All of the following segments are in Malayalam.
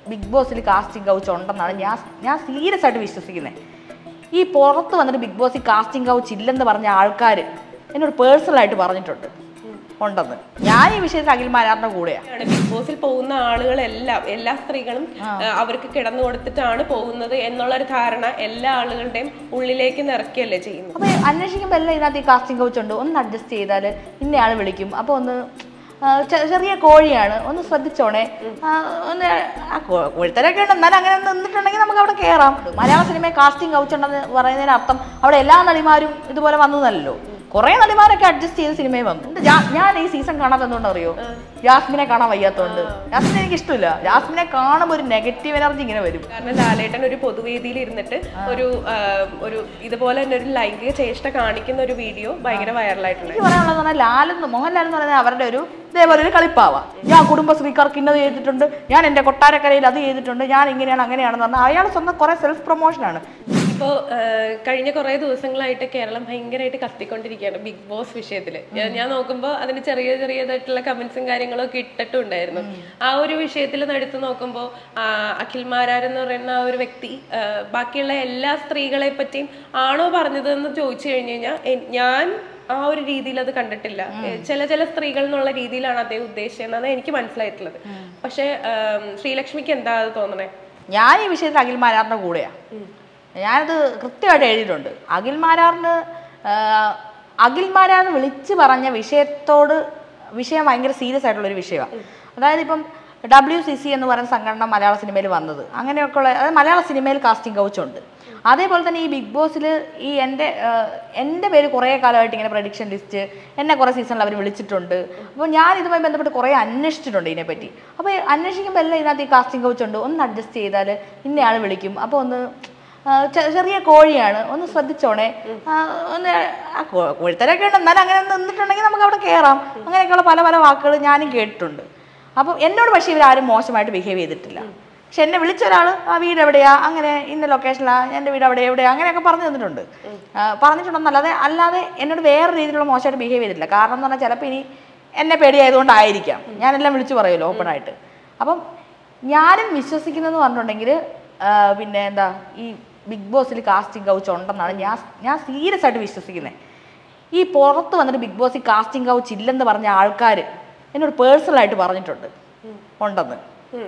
ബിഗ് ബോസിൽ കാസ്റ്റിംഗ് കൗച്ച് ഉണ്ടെന്നാണ് ഞാൻ സീരിയസ് ആയിട്ട് വിശ്വസിക്കുന്നത്. ഈ പുറത്ത് വന്നിട്ട് ബിഗ് ബോസിൽ കാസ്റ്റിംഗ് കൗച്ച് ഇല്ലെന്ന് പറഞ്ഞ ആൾക്കാർ എന്നോട് പേഴ്സണലായിട്ട് പറഞ്ഞിട്ടുണ്ട് ഉണ്ടെന്ന്. ഞാൻ ഈ വിഷയത്തിൽ അഖിൽമാരാറിന്റെ കൂടെയാണ്. ബിഗ് ബോസിൽ പോകുന്ന ആളുകളെല്ലാം എല്ലാ സ്ത്രീകളും അവർക്ക് കിടന്നു കൊടുത്തിട്ടാണ് പോകുന്നത് എന്നുള്ളൊരു ധാരണ എല്ലാ ആളുകളുടെയും ഉള്ളിലേക്ക് നിറയ്ക്കുകയല്ലേ ചെയ്യുന്നത്. അപ്പൊ അന്വേഷിക്കുമ്പോൾ എല്ലാം ഇതിനകത്ത് ഈ കാസ്റ്റിംഗ് കൗച്ച് ഉണ്ട്, ഒന്ന് അഡ്ജസ്റ്റ് ചെയ്താൽ ഇന്നയാൾ വിളിക്കും, അപ്പൊ ഒന്ന് ചെറിയ കോഴിയാണ്, ഒന്ന് ശ്രദ്ധിച്ചോണേ, ഒന്ന് കോഴിത്തരൊക്കെ ഉണ്ട്, എന്നാലും അങ്ങനെ നിന്നിട്ടുണ്ടെങ്കിൽ നമുക്ക് അവിടെ കയറാം. മലയാള സിനിമയെ കാസ്റ്റിംഗ് കൗച്ച് ഉണ്ടെന്ന് പറയുന്നതിന് അർത്ഥം അവിടെ എല്ലാ നടിമാരും ഇതുപോലെ വന്നതല്ലോ. കുറെ നടിമാരൊക്കെ അഡ്ജസ്റ്റ് ചെയ്ത് സിനിമയിൽ വന്നു. ഞാൻ ഈ സീസൺ കാണാൻ എന്തുകൊണ്ട് അറിയോ? ജാസ്മിനെ കാണാൻ വയ്യാത്തതുകൊണ്ട്. ജാസ്മിനെ എനിക്ക് ഇഷ്ടമില്ല. ജാസ്മിനെ കാണുമ്പോൾ ഒരു നെഗറ്റീവ് എനർജി ഇങ്ങനെ വരും. കാരണം ലാലേട്ടൻ ഒരു പൊതുവേദിയിൽ ഇരുന്നിട്ട് ഒരു ഇതുപോലെ തന്നെ ഒരു ലൈംഗിക ചേഷ്ട കാണിക്കുന്ന ഒരു വീഡിയോ ഭയങ്കര വൈറലായിട്ടുണ്ട്. എനിക്ക് പറയാനുള്ളത് പറഞ്ഞാൽ മോഹൻലാൽ എന്ന് പറയുന്നത് അവരുടെ ഒരു ഇതേപോലെ ഒരു കളിപ്പാവാ. ഞാൻ കുടുംബശ്രീക്കാർക്ക് ഇന്നത് ചെയ്തിട്ടുണ്ട്, ഞാൻ എൻ്റെ കൊട്ടാരക്കരയിൽ അത് ചെയ്തിട്ടുണ്ട്, ഞാൻ ഇങ്ങനെയാണ് അങ്ങനെയാണെന്ന് പറഞ്ഞാൽ അയാൾ സ്വന്തം കുറെ സെൽഫ് പ്രൊമോഷനാണ്. ഇപ്പോൾ കഴിഞ്ഞ കുറേ ദിവസങ്ങളായിട്ട് കേരളം ഭയങ്കരമായിട്ട് കത്തിക്കൊണ്ടിരിക്കുകയാണ് ബിഗ് ബോസ് വിഷയത്തിൽ. ഞാൻ നോക്കുമ്പോൾ അതിന് ചെറിയതായിട്ടുള്ള കമന്റ്സും കാര്യങ്ങളും ഒക്കെ ഇട്ടിട്ടുണ്ടായിരുന്നു. ആ ഒരു വിഷയത്തിൽ എടുത്ത് നോക്കുമ്പോൾ അഖിൽമാരാർ എന്ന് പറയുന്ന ആ ഒരു വ്യക്തി ബാക്കിയുള്ള എല്ലാ സ്ത്രീകളെ പറ്റിയും ആണോ പറഞ്ഞതെന്ന് ചോദിച്ചു കഴിഞ്ഞു കഴിഞ്ഞാൽ ഞാൻ ആ ഒരു രീതിയിൽ അത് കണ്ടിട്ടില്ല. ചില സ്ത്രീകൾ എന്നുള്ള രീതിയിലാണ് അദ്ദേഹം ഉദ്ദേശിച്ചതെന്നാണ് എനിക്ക് മനസ്സിലായിട്ടുള്ളത്. പക്ഷെ ശ്രീലക്ഷ്മിക്ക് എന്താ അത് തോന്നണേ? ഞാൻ ഈ വിഷയത്തിൽ അഖിൽമാരാറിന്റെ കൂടെയാണ്. ഞാനത് കൃത്യമായിട്ട് എഴുതിയിട്ടുണ്ട്. അഖിൽമാരാറിന് വിളിച്ച് പറഞ്ഞ വിഷയം ഭയങ്കര സീരിയസ് ആയിട്ടുള്ളൊരു വിഷയമാണ്. അതായത് ഇപ്പം WCC എന്ന് പറയുന്ന സംഘടന മലയാള സിനിമയിൽ വന്നത്, അങ്ങനെയൊക്കെയുള്ള അതായത് മലയാള സിനിമയിൽ കാസ്റ്റിംഗ് കൗച്ചുണ്ട്. അതേപോലെ തന്നെ ഈ ബിഗ് ബോസിൽ ഈ എൻ്റെ പേര് കുറേ കാലമായിട്ട് ഇങ്ങനെ പ്രഡിക്ഷൻ ലിസ്റ്റ് എന്നെ കുറേ സീസണിൽ അവർ വിളിച്ചിട്ടുണ്ട്. അപ്പോൾ ഞാൻ ഇതുമായി ബന്ധപ്പെട്ട് കുറേ അന്വേഷിച്ചിട്ടുണ്ട് ഇതിനെപ്പറ്റി. അപ്പോൾ അന്വേഷിക്കുമ്പോൾ എല്ലാം ഇതിനകത്ത് ഈ കാസ്റ്റിംഗ് കൗച്ചുണ്ട്, ഒന്ന് അഡ്ജസ്റ്റ് ചെയ്താൽ ഇന്നയാൾ വിളിക്കും, അപ്പോൾ ഒന്ന് ചെറിയ കോഴിയാണ്, ഒന്ന് ശ്രദ്ധിച്ചോണേ, ഒന്ന് കോഴിത്തരൊക്കെ ഉണ്ട്, എന്നാലും അങ്ങനെ നിന്നിട്ടുണ്ടെങ്കിൽ നമുക്ക് അവിടെ കയറാം. അങ്ങനെയൊക്കെയുള്ള പല വാക്കുകൾ ഞാനും കേട്ടിട്ടുണ്ട്. അപ്പം എന്നോട് പക്ഷേ ഇവരാരും മോശമായിട്ട് ബിഹേവ് ചെയ്തിട്ടില്ല. പക്ഷെ എന്നെ വിളിച്ച ഒരാൾ ആ വീട് എവിടെയാ, അങ്ങനെ ഇന്ന ലൊക്കേഷനിലാണ്, എൻ്റെ വീട് എവിടെയാ അങ്ങനെയൊക്കെ പറഞ്ഞിട്ടുണ്ടെന്നല്ലാതെ എന്നോട് വേറെ രീതിയിലുള്ള മോശമായിട്ട് ബിഹേവ് ചെയ്തിട്ടില്ല. കാരണം എന്ന് പറഞ്ഞാൽ ചിലപ്പോൾ ഇനി എന്നെ പേടിയായതുകൊണ്ടായിരിക്കാം ഞാനെല്ലാം വിളിച്ചു പറയുമല്ലോ ഓപ്പണായിട്ട്. അപ്പം ഞാനും വിശ്വസിക്കുന്നതെന്ന് പറഞ്ഞിട്ടുണ്ടെങ്കിൽ പിന്നെ എന്താ, ഈ ബിഗ് ബോസിൽ കാസ്റ്റിംഗ് കൗച്ച് ഉണ്ടെന്നാണ് ഞാൻ സീരിയസ് ആയിട്ട് വിശ്വസിക്കുന്നത്. ഈ പുറത്ത് വന്നിട്ട് ബിഗ് ബോസിൽ കാസ്റ്റിംഗ് കൗച്ച് ഇല്ലെന്ന് പറഞ്ഞ ആൾക്കാർ എന്നോട് പേഴ്സണലായിട്ട് പറഞ്ഞിട്ടുണ്ട് ഉണ്ടെന്ന്.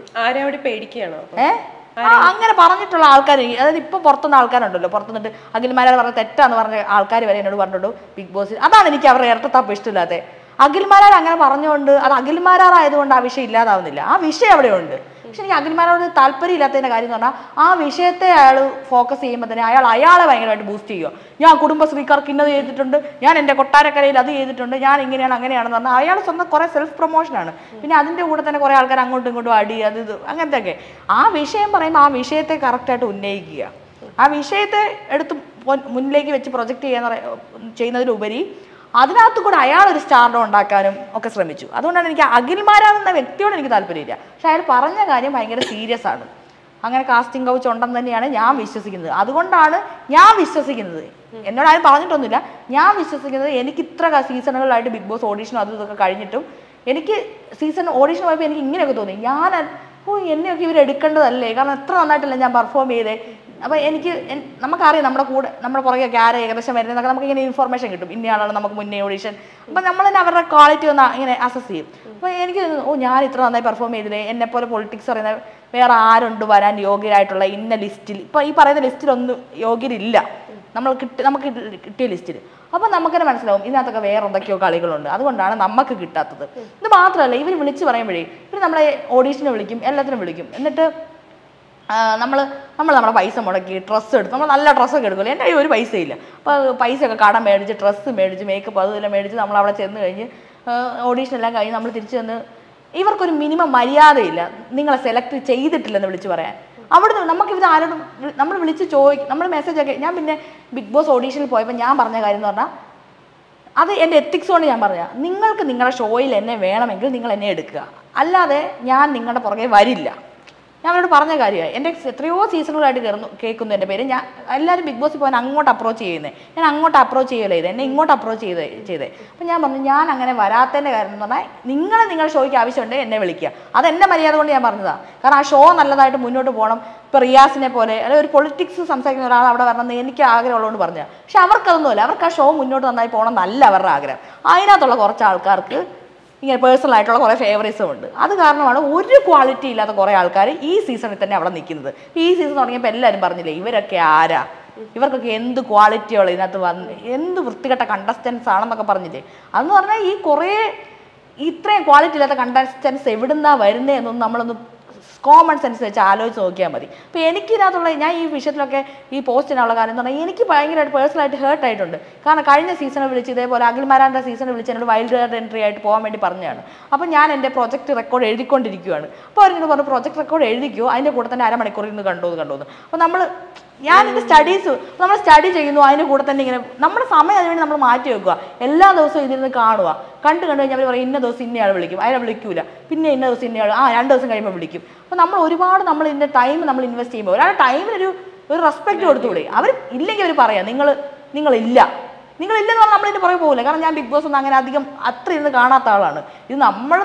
അങ്ങനെ പറഞ്ഞിട്ടുള്ള ആൾക്കാർ, അതായത് ഇപ്പൊ പുറത്തുനിന്ന് ആൾക്കാരുണ്ടല്ലോ, പുറത്തുനിന്നിട്ട് അഖിൽമാരാർ പറഞ്ഞ തെറ്റാന്ന് പറഞ്ഞ ആൾക്കാർ വരെ എന്നോട് പറഞ്ഞിട്ടുണ്ട് ബിഗ് ബോസിൽ. അതാണ് എനിക്ക് അവരുടെ ഇരട്ടത്താപ്പ് ഇഷ്ടമില്ലാതെ. അഖിൽമാരാർ അങ്ങനെ പറഞ്ഞുകൊണ്ട് അത് അഖിൽമാരാർ ആയതുകൊണ്ട് ആ വിഷയം ഇല്ലാതാവുന്നില്ല, ആ വിഷയം അവിടെയുണ്ട്. പക്ഷെ എനിക്ക് അഖിൽമാരോട് താല്പര്യം ഇല്ലാത്തതിൻ്റെ കാര്യം എന്ന് പറഞ്ഞാൽ ആ വിഷയത്തെ അയാൾ ഫോക്കസ് ചെയ്യുമ്പോൾ തന്നെ അയാളെ ഭയങ്കരമായിട്ട് ബൂസ്റ്റ് ചെയ്യുക. ഞാൻ കുടുംബശ്രീക്കാർക്ക് ഇന്നത് ചെയ്തിട്ടുണ്ട്, ഞാൻ എൻ്റെ കൊട്ടാരക്കരയിൽ അത് ചെയ്തിട്ടുണ്ട്, ഞാൻ ഇങ്ങനെയാണ് അങ്ങനെയാണെന്ന് പറഞ്ഞാൽ അയാൾ സ്വന്തം കുറേ സെൽഫ് പ്രൊമോഷനാണ്. പിന്നെ അതിൻ്റെ കൂടെ തന്നെ കുറേ ആൾക്കാർ അങ്ങോട്ടും ഇങ്ങോട്ടും അടി അത് ഇത് അങ്ങനത്തെയൊക്കെ. ആ വിഷയം പറയുമ്പോൾ ആ വിഷയത്തെ കറക്റ്റായിട്ട് ഉന്നയിക്കുക, ആ വിഷയത്തെ എടുത്ത് മുന്നിലേക്ക് വെച്ച് പ്രൊജക്റ്റ് ചെയ്യുന്നതിലുപരി അതിനകത്ത് കൂടെ അയാളൊരു സ്റ്റാർഡം ഉണ്ടാക്കാനും ഒക്കെ ശ്രമിച്ചു. അതുകൊണ്ടാണ് എനിക്ക് അഖിൽമാരാർ എന്ന വ്യക്തിയോട് എനിക്ക് താല്പര്യമില്ല. പക്ഷെ അയാൾ പറഞ്ഞ കാര്യം ഭയങ്കര സീരിയസ് ആണ്. അങ്ങനെ കാസ്റ്റിംഗ് കൗച്ച് ഉണ്ടെന്ന് തന്നെയാണ് ഞാൻ വിശ്വസിക്കുന്നത്. അതുകൊണ്ടാണ് ഞാൻ വിശ്വസിക്കുന്നത്, എന്നോട് ആരും പറഞ്ഞിട്ടൊന്നുമില്ല, ഞാൻ വിശ്വസിക്കുന്നത് എനിക്ക് ഇത്ര സീസണുകളായിട്ട് ബിഗ് ബോസ് ഓഡീഷനും അതും ഇതൊക്കെ കഴിഞ്ഞിട്ടും എനിക്ക് സീസൺ ഓഡീഷൻ പോയപ്പോൾ എനിക്ക് ഇങ്ങനെയൊക്കെ തോന്നി, എന്നെയൊക്കെ ഇവർ എടുക്കേണ്ടതല്ലേ, കാരണം എത്ര നന്നായിട്ടല്ലേ ഞാൻ പെർഫോം ചെയ്തേ. അപ്പോൾ നമുക്കറിയാം നമ്മുടെ പുറകെയൊക്കെ ആരെ ഏകദേശം വരുന്നതൊക്കെ നമുക്ക് ഇങ്ങനെ ഇൻഫർമേഷൻ കിട്ടും, ഇന്നയാളാണ് നമുക്ക് മുന്നേ ഓഡീഷൻ. അപ്പം നമ്മൾ തന്നെ അവരുടെ ക്വാളിറ്റി ഒന്ന് ഇങ്ങനെ അസസ് ചെയ്യും. അപ്പോൾ എനിക്ക് ഞാൻ ഇത്ര നന്നായി പെർഫോം ചെയ്തില്ലേ, എന്നെപ്പോലെ പൊളിറ്റിക്സ് പറയുന്ന വേറെ ആരുണ്ട് വരാൻ യോഗ്യരായിട്ടുള്ള ഇന്ന ലിസ്റ്റിൽ, ഇപ്പോൾ ഈ പറയുന്ന ലിസ്റ്റിലൊന്നും യോഗ്യരില്ല നമുക്ക് കിട്ടിയ ലിസ്റ്റിൽ. അപ്പം നമുക്ക് തന്നെ മനസ്സിലാവും ഇതിനകത്തൊക്കെ വേറെ എന്തൊക്കെയോ കളികളുണ്ട്, അതുകൊണ്ടാണ് നമുക്ക് കിട്ടാത്തത്. ഇത് മാത്രമല്ല, ഇവർ വിളിച്ച് പറയുമ്പോഴേ ഇവർ നമ്മളെ ഓഡീഷന് വിളിക്കും, എല്ലാത്തിനും വിളിക്കും. എന്നിട്ട് നമ്മൾ നമ്മുടെ പൈസ മുടക്കി ഡ്രസ്സ് എടുത്ത് നമ്മൾ നല്ല ഡ്രസ്സൊക്കെ എടുക്കുമല്ലോ, എൻ്റെ ഒരു പൈസയില്ല. അപ്പോൾ പൈസയൊക്കെ കടം മേടിച്ച് ഡ്രസ്സ് മേടിച്ച് മേക്കപ്പ് അതുമെല്ലാം മേടിച്ച് നമ്മൾ അവിടെ ചെന്ന് കഴിഞ്ഞ് ഓഡീഷനെല്ലാം കഴിഞ്ഞ് നമ്മൾ തിരിച്ച് ചെന്ന് ഇവർക്കൊരു മിനിമം മര്യാദയില്ല, നിങ്ങളെ സെലക്ട് ചെയ്തിട്ടില്ലെന്ന് വിളിച്ച് പറയാൻ. അവിടുന്ന് നമുക്കിത് ആരോടും നമ്മൾ വിളിച്ച് നമ്മൾ മെസ്സേജൊക്കെ ഞാൻ പിന്നെ ബിഗ് ബോസ് ഓഡീഷനിൽ പോയപ്പോൾ ഞാൻ പറഞ്ഞ കാര്യം എന്ന് പറഞ്ഞാൽ അത് എൻ്റെ എത്തിക്സ് കൊണ്ട് ഞാൻ പറഞ്ഞാൽ, നിങ്ങൾക്ക് നിങ്ങളുടെ ഷോയിൽ എന്നെ വേണമെങ്കിൽ നിങ്ങൾ എന്നെ എടുക്കുക, അല്ലാതെ ഞാൻ നിങ്ങളുടെ പുറകെ വരില്ല. ഞാൻ അവരോട് പറഞ്ഞ കാര്യമായി. എൻ്റെ എത്രയോ സീസണുകളായിട്ട് കേൾക്കുന്നു എൻ്റെ പേര്. ഞാൻ എല്ലാവരും ബിഗ് ബോസിൽ പോകാൻ അങ്ങോട്ട് അപ്രോച്ച് ചെയ്യുന്നത്, ഞാൻ അങ്ങോട്ട് അപ്രോച്ച് ചെയ്യലേ ചെയ്തത്, എന്നെ ഇങ്ങോട്ട് അപ്രോച്ച് ചെയ്തേ. അപ്പം ഞാൻ പറഞ്ഞു ഞാൻ അങ്ങനെ വരാത്തതിൻ്റെ കാര്യം എന്ന് പറഞ്ഞാൽ നിങ്ങളുടെ ഷോയ്ക്ക് ആവശ്യമുണ്ടെങ്കിൽ എന്നെ വിളിക്കുക. അതെൻ്റെ മര്യാദ കൊണ്ട് ഞാൻ പറഞ്ഞതാണ്. കാരണം ആ ഷോ നല്ലതായിട്ട് മുന്നോട്ട് പോകണം. ഇപ്പോൾ റിയാസിനെ പോലെ അല്ലെങ്കിൽ ഒരു പൊളിറ്റിക്സ് സംസാരിക്കുന്ന ഒരാൾ അവിടെ വരണമെന്ന് എനിക്ക് ആഗ്രഹമുള്ളതുകൊണ്ട് പറഞ്ഞതാണ്. പക്ഷെ അവർക്കതൊന്നുമില്ല. അവർക്ക് ആ ഷോ മുന്നോട്ട് നന്നായി പോകണം എന്നല്ല അവരുടെ ആഗ്രഹം. അതിനകത്തുള്ള കുറച്ച് ആൾക്കാർക്ക് ഇങ്ങനെ പേഴ്സണൽ ആയിട്ടുള്ള കുറേ ഫേവറേറ്റ്സും ഉണ്ട്. അത് കാരണമാണ് ഒരു ക്വാളിറ്റി ഇല്ലാത്ത കുറേ ആൾക്കാർ ഈ സീസണിൽ തന്നെ അവിടെ നിൽക്കുന്നത്. ഈ സീസൺ തുടങ്ങിയപ്പോൾ എല്ലാവരും പറഞ്ഞില്ലേ ഇവരൊക്കെ ആരാ, ഇവർക്കൊക്കെ എന്ത് ക്വാളിറ്റിയുള്ള ഇതിനകത്ത് വന്ന് എന്ത് വൃത്തികെട്ട കണ്ടസ്റ്റൻസ് ആണെന്നൊക്കെ പറഞ്ഞില്ലേ. അതെന്ന് പറഞ്ഞാൽ ഈ കുറേ ഇത്രയും ക്വാളിറ്റി ഇല്ലാത്ത കണ്ടസ്റ്റൻസ് എവിടുന്നാണ് വരുന്നത് എന്നൊന്നും നമ്മളൊന്ന് കോമൺ സെൻസ് വെച്ച് ആലോചിച്ച് നോക്കിയാൽ മതി. അപ്പോൾ എനിക്കിതിനകത്തുള്ള ഞാൻ ഈ വിഷയത്തിലൊക്കെ ഈ പോസ്റ്റിനുള്ള കാര്യം എന്ന് പറഞ്ഞാൽ എനിക്ക് ഭയങ്കരമായിട്ട് പേഴ്സണലായിട്ട് ഹേർട്ട് ആയിട്ടുണ്ട്. കാരണം കഴിഞ്ഞ സീസണിൽ വിളിച്ച് ഇതേപോലെ അഖിൽമാരാൻ്റെ സീസണിൽ വിളിച്ച് എന്നോട് വൈൽഡ് കാർഡ് എൻട്രി ആയിട്ട് പോകാൻ വേണ്ടി പറഞ്ഞതാണ്. അപ്പോൾ ഞാൻ എൻ്റെ പ്രൊജക്ട് റെക്കോർഡ് എഴുതിക്കൊണ്ടിരിക്കുകയാണ്. അപ്പോൾ അവരോട് പറഞ്ഞു പ്രൊജക്ട് റെക്കോർഡ് എഴുതിക്കോ, അതിൻ്റെ കൂടെ തന്നെ അരമണിക്കൂറിൽ നിന്ന് കണ്ടോന്ന്. അപ്പോൾ ഞാനെൻ്റെ നമ്മൾ സ്റ്റഡി ചെയ്യുന്നു, അതിൻ്റെ കൂടെ തന്നെ ഇങ്ങനെ നമ്മുടെ സമയം അതിനുവേണ്ടി നമ്മൾ മാറ്റി വെക്കുക. എല്ലാ ദിവസവും ഇതിൽ കാണുക. കണ്ടു കഴിഞ്ഞാൽ അവർ പറയും ഇന്ന ദിവസം ഇന്നയാൾ വിളിക്കും, അയാളെ വിളിക്കൂല, പിന്നെ ഇന്ന ദിവസം ഇന്നയാൾ 2 ദിവസം കഴിയുമ്പോൾ വിളിക്കും. അപ്പോൾ നമ്മൾ ഒരുപാട് ഇതിൻ്റെ ടൈം നമ്മൾ ഇൻവെസ്റ്റ് ചെയ്യുമ്പോൾ ഒരാളുടെ ടൈമിനൊരു റെസ്പെക്റ്റ് കൊടുത്തുകൂടെ. അവർ ഇല്ലെങ്കിൽ അവർ പറയാം നിങ്ങളില്ലെന്ന് പറഞ്ഞാൽ നമ്മളിതിൻ്റെ പുറകെ പോകില്ല. കാരണം ഞാൻ ബിഗ് ബോസ് ഒന്നും അങ്ങനെ അധികം അത്ര ഇരുന്ന് കാണാത്ത ആളാണ്. ഇത്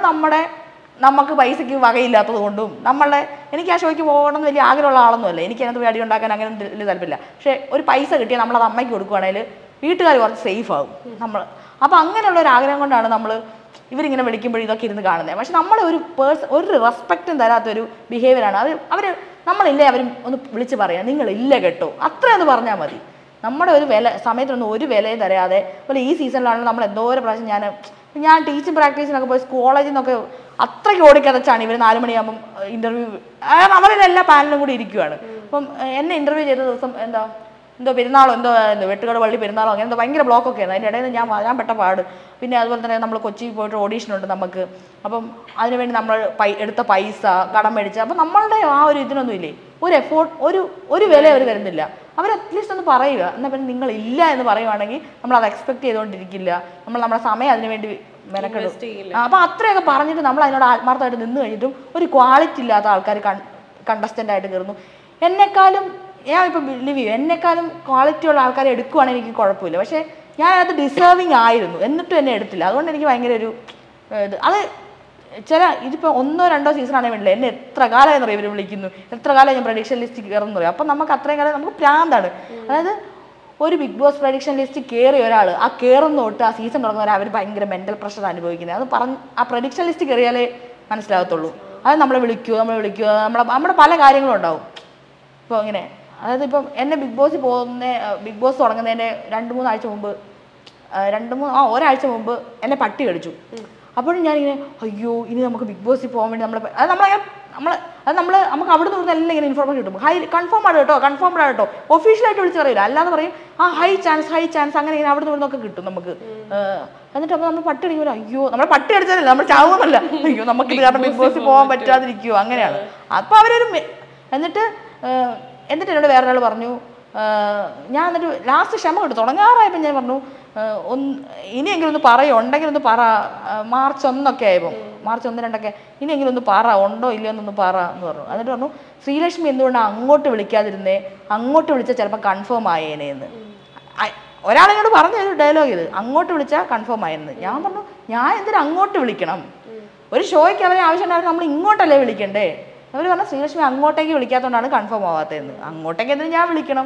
നമുക്ക് പൈസയ്ക്ക് വകയില്ലാത്തത് കൊണ്ടും എനിക്ക് ആ ഷോയ്ക്ക് പോകണം എന്ന് വലിയ ആഗ്രഹമുള്ള ആളൊന്നുമല്ല. എനിക്ക് അതിനകത്ത് അടി ഉണ്ടാക്കാൻ അങ്ങനെ വലിയ താല്പര്യമില്ല. പക്ഷേ ഒരു പൈസ കിട്ടിയാൽ നമ്മളത് അമ്മയ്ക്ക് കൊടുക്കുകയാണെങ്കിൽ വീട്ടുകാർ കുറച്ച് സേഫ് ആകും അപ്പോൾ അങ്ങനെയുള്ള ഒരു ആഗ്രഹം കൊണ്ടാണ് ഇവരിങ്ങനെ വിളിക്കുമ്പോൾ ഇതൊക്കെ ഇരുന്ന് കാണുന്നത്. പക്ഷെ നമ്മളെ ഒരു റെസ്പെക്റ്റും തരാത്തൊരു ബിഹേവിയറാണ് അവർ നമ്മളില്ലേ അവരും ഒന്ന് വിളിച്ച് പറയാം നിങ്ങളില്ല കേട്ടോ, അത്രയൊന്ന് പറഞ്ഞാൽ മതി. നമ്മുടെ ഒരു സമയത്തൊന്നും ഒരു വിലയും തരാതെ പോലെ ഈ സീസണിലാണെങ്കിൽ നമ്മൾ എന്തോരം പ്രാവശ്യം ഞാൻ ടീച്ചിങ് പ്രാക്ടീസിനൊക്കെ പോയി കോളേജിൽ നിന്നൊക്കെ അത്രയ്ക്ക് ഓടിക്കതച്ചാണ് ഇവർ 4 മണിയാകുമ്പം ഇൻ്റർവ്യൂ അവരെല്ലാ പാനലും കൂടി ഇരിക്കുകയാണ്. അപ്പം എന്നെ ഇൻ്റർവ്യൂ ചെയ്ത ദിവസം എന്തോ പെരുന്നാളോ എന്തോ വെട്ടുകാട് പള്ളി പെരുന്നാളോ അങ്ങനെ എന്തോ ഭയങ്കര ബ്ലോക്കൊക്കെയാണ്. അതിൻ്റെ ഇടയിൽ ഞാൻ പെട്ട പാട്. പിന്നെ അതുപോലെ തന്നെ നമ്മൾ കൊച്ചിയിൽ പോയിട്ട് ഓഡീഷനുണ്ട് നമുക്ക്. അപ്പം അതിനുവേണ്ടി നമ്മൾ എടുത്ത പൈസ കടം മേടിച്ച അപ്പം നമ്മളുടെ ആ ഒരു ഇതിനൊന്നും ഇല്ലേ, ഒരു എഫോർട്ട് ഒരു വില അവർ തരുന്നില്ല. അവർ അറ്റ്ലീസ്റ്റ് ഒന്ന് പറയുക. എന്നാൽ പിന്നെ നിങ്ങളില്ല എന്ന് പറയുവാണെങ്കിൽ നമ്മളത് എക്സ്പെക്ട് ചെയ്തുകൊണ്ടിരിക്കില്ല. നമ്മുടെ സമയം അതിനു വേണ്ടി മെനക്കെടും. അപ്പം അത്രയൊക്കെ പറഞ്ഞിട്ട് നമ്മൾ അതിനോട് ആത്മാർത്ഥമായിട്ട് നിന്ന് കഴിഞ്ഞിട്ടും ഒരു ക്വാളിറ്റി ഇല്ലാത്ത ആൾക്കാർ കണ്ടസ്റ്റൻ്റ് ആയിട്ട് കയറുന്നു. എന്നെക്കാളും ഞാൻ ഇപ്പോൾ ബിലീവ് ചെയ്യും എന്നെക്കാളും ക്വാളിറ്റി ഉള്ള ആൾക്കാരെ എടുക്കുവാണെങ്കിൽ എനിക്ക് കുഴപ്പമില്ല. പക്ഷേ ഞാനത് ഡിസേർവിങ് ആയിരുന്നു, എന്നിട്ടും എന്നെ എടുത്തില്ല. അതുകൊണ്ട് എനിക്ക് ഭയങ്കര ഒരു അത് ഇതിപ്പോൾ 1-2 സീസണാണെങ്കിൽ വേണ്ടില്ല. എന്നെ എത്ര കാലമായി എന്നറിയാം ഇവർ വിളിക്കുന്നു, എത്ര കാലം ഞാൻ പ്രഡിക്ഷൻ ലിസ്റ്റ് കയറുന്നു പറയും. അപ്പം നമുക്ക് അത്രയും കാലം നമുക്ക് പ്രാന്താണ്. അതായത് ഒരു ബിഗ് ബോസ് പ്രഡിക്ഷൻ ലിസ്റ്റ് കയറിയ ഒരാൾ ആ കയറുന്ന തൊട്ട് ആ സീസൺ തുടങ്ങുന്നവരെ അവർ ഭയങ്കര മെൻ്റൽ പ്രഷർ അനുഭവിക്കുന്നത്. അത് ആ പ്രഡിക്ഷൻ ലിസ്റ്റ് കയറിയാലേ മനസ്സിലാകത്തുള്ളൂ. അത് നമ്മളെ വിളിക്കുമോ നമ്മുടെ പല കാര്യങ്ങളും ഉണ്ടാവും. ഇപ്പോൾ ഇങ്ങനെ അതായത് ഇപ്പം എന്നെ ബിഗ് ബോസ് തുടങ്ങുന്നതിൻ്റെ 2-3 ആഴ്ച മുമ്പ് ഒരാഴ്ച മുമ്പ് എന്നെ പട്ടി കടിച്ചു. അപ്പോഴും ഞാനിങ്ങനെ അയ്യോ ഇനി നമുക്ക് ബിഗ് ബോസിൽ പോകാൻ വേണ്ടി നമുക്ക് അവിടെ നിന്ന് എല്ലാം ഇങ്ങനെ ഇൻഫോർമേഷൻ കിട്ടും. കൺഫേം ആണ് കേട്ടോ ഒഫീഷ്യലായിട്ട് വിളിച്ച് പറയില്ല. അല്ലാതെ പറയും ഹൈ ചാൻസ് അങ്ങനെ ഇങ്ങനെ അവിടെ നിന്നൊക്കെ കിട്ടും നമുക്ക്. എന്നിട്ട് അപ്പോൾ നമ്മൾ പട്ടി അടിക്കുമല്ലോ, അയ്യോ നമ്മൾ പട്ടി അടിച്ചാലല്ല നമ്മൾ ചാവുന്നല്ല, അയ്യോ നമുക്ക് ഇത് കാരണം ബിഗ് ബോസിൽ പോകാൻ പറ്റാതിരിക്കുമോ അങ്ങനെയാണ്. അപ്പോൾ അവരൊരു എന്നിട്ട് എന്നോട് വേറൊരാൾ പറഞ്ഞു, ഞാൻ എന്നിട്ട് ലാസ്റ്റ് ക്ഷമ കിട്ടും തുടങ്ങാറായപ്പോൾ ഞാൻ പറഞ്ഞു ഇനിയെങ്കിലും ഒന്ന് പറയോ, ഉണ്ടെങ്കിലും ഒന്ന് പറ. മാർച്ച് 1 ആയപ്പോൾ March 1-2 ഇനിയെങ്കിലും ഒന്ന് പറ ഉണ്ടോ ഇല്ലയോ എന്നൊന്ന് പറ എന്ന് പറഞ്ഞു. എന്നിട്ട് പറഞ്ഞു ശ്രീലക്ഷ്മി എന്തുകൊണ്ടാണ് അങ്ങോട്ട് വിളിക്കാതിരുന്നേ, അങ്ങോട്ട് വിളിച്ചാൽ ചിലപ്പോൾ കൺഫേം ആയേനെന്ന്. ഒരാളെന്നോട് പറഞ്ഞ ഒരു ഡയലോഗ് ഇത്, അങ്ങോട്ട് വിളിച്ചാൽ കൺഫേം ആയെന്ന്. ഞാൻ പറഞ്ഞു ഞാൻ എന്തിനാ അങ്ങോട്ട് വിളിക്കണം, ഒരു ഷോയ്ക്ക് അവരെ ആവശ്യമുണ്ടായിരുന്നു നമ്മൾ ഇങ്ങോട്ടല്ലേ വിളിക്കണ്ടേ. അവർ പറഞ്ഞു ശ്രീലക്ഷ്മി അങ്ങോട്ടേക്ക് വിളിക്കാത്തതുകൊണ്ടാണ് കൺഫേം ആവാത്തതെന്ന്. അങ്ങോട്ടേക്ക് എന്തിനു ഞാൻ വിളിക്കണം,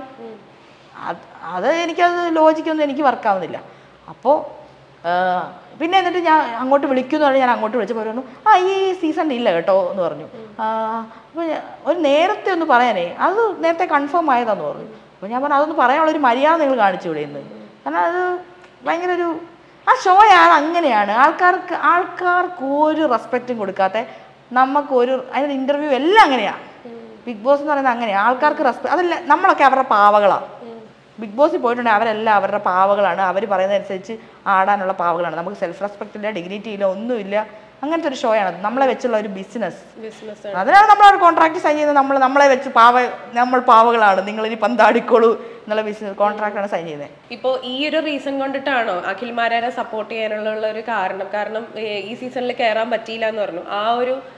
അത് എനിക്കത് ലോജിക്കൊന്നും എനിക്ക് വർക്കാവുന്നില്ല. അപ്പോൾ പിന്നെ എന്നിട്ട് ഞാൻ അങ്ങോട്ട് വിളിക്കുമെന്ന് പറഞ്ഞാൽ ഞാൻ അങ്ങോട്ട് വിളിച്ചപ്പോൾ പറഞ്ഞു ഈ സീസണിൽ ഇല്ല കേട്ടോ എന്ന് പറഞ്ഞു. അപ്പോൾ ഒരു നേരത്തെ ഒന്ന് പറയാനേ അത് നേരത്തെ കൺഫേം ആയതാന്ന് പറഞ്ഞു. അപ്പോൾ ഞാൻ പറഞ്ഞു അതൊന്ന് പറയാനുള്ളൊരു മര്യാദ നിങ്ങൾ കാണിച്ചുകൂടെ എന്ന്. കാരണം അത് ഭയങ്കര ആ ഷോയാണ് അങ്ങനെയാണ്. ആൾക്കാർക്ക് ഒരു റെസ്പെക്റ്റും കൊടുക്കാത്ത അതിൻ്റെ ഇൻ്റർവ്യൂ എല്ലാം അങ്ങനെയാണ്. ബിഗ് ബോസ് എന്ന് പറയുന്നത് അങ്ങനെയാണ്. ആൾക്കാർക്ക് റെസ്പെക്ട് അതല്ല, നമ്മളൊക്കെ അവരുടെ പാവകളാണ്. ബിഗ് ബോസിൽ പോയിട്ടുണ്ടെങ്കിൽ അവരെല്ലാം അവരുടെ പാവകളാണ്. അവർ പറയുന്നതനുസരിച്ച് ആടാനുള്ള പാവകളാണ്. നമുക്ക് സെൽഫ് റെസ്പെക്റ്റ് ഇല്ല, ഡിഗ്നിറ്റി ഇല്ല, ഒന്നുമില്ല. അങ്ങനത്തെ ഒരു ഷോയാണ് നമ്മളെ വെച്ചുള്ള ഒരു ബിസിനസ്. അതിനാണ് നമ്മളൊരു കോൺട്രാക്ട് സൈൻ ചെയ്യുന്നത്. നമ്മളെ വെച്ച് നമ്മൾ പാവകളാണ്, നിങ്ങളിനി പന്താടിക്കോളൂ എന്നുള്ള ബിസിനസ് കോൺട്രാക്റ്റാണ് സൈൻ ചെയ്യുന്നത്. ഇപ്പോൾ ഈ ഒരു റീസൺ കൊണ്ടിട്ടാണോ അഖിൽമാരെ സപ്പോർട്ട് ചെയ്യാനുള്ള ഒരു കാരണം ഈ സീസണിൽ കയറാൻ പറ്റിയില്ല എന്ന് പറഞ്ഞു? ആ ഒരു